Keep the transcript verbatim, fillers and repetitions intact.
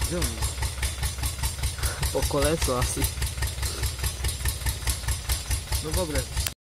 Gdzie on jest? Po koleso asi. No w ogóle,